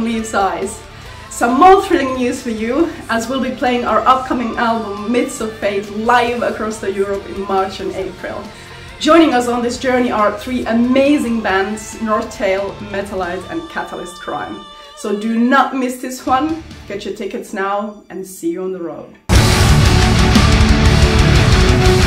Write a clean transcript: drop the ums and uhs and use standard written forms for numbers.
believes eyes. Some more thrilling news for you, as we'll be playing our upcoming album Myths of Fate live across the Europe in March and April. Joining us on this journey are three amazing bands, Northtale, Metalite and Catalyst Crime. So do not miss this one, get your tickets now and see you on the road.